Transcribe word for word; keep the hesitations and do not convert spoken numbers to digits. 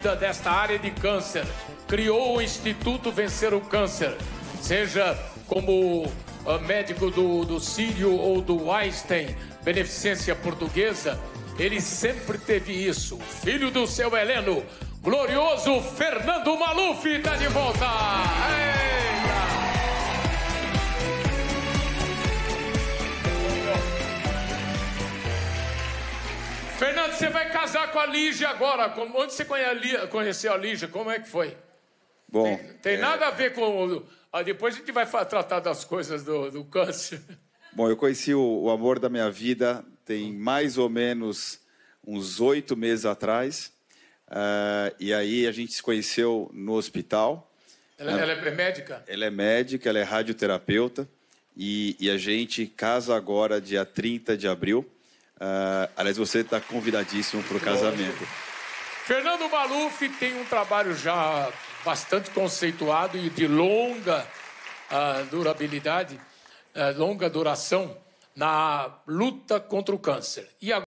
desta área de câncer, criou o Instituto Vencer o Câncer, seja como uh, médico do, do Sírio ou do Einstein, Beneficência Portuguesa, ele sempre teve isso. Filho do seu Heleno, glorioso Fernando Maluf está de volta! Eita! Fernando, você vai casar com a Lígia agora. Como, onde você conheceu a Lígia? Como é que foi? Bom, tem, tem é... nada a ver com... Ah, depois a gente vai tratar das coisas do, do câncer. Bom, eu conheci o, o amor da minha vida tem mais ou menos uns oito meses atrás. Uh, e aí a gente se conheceu no hospital. Ela, ela é médica? Ela é médica, ela é radioterapeuta. E, e a gente casa agora dia trinta de abril. Uh, aliás, você está convidadíssimo para o casamento. Fernando Maluf tem um trabalho já bastante conceituado e de longa uh, durabilidade, uh, longa duração na luta contra o câncer. E agora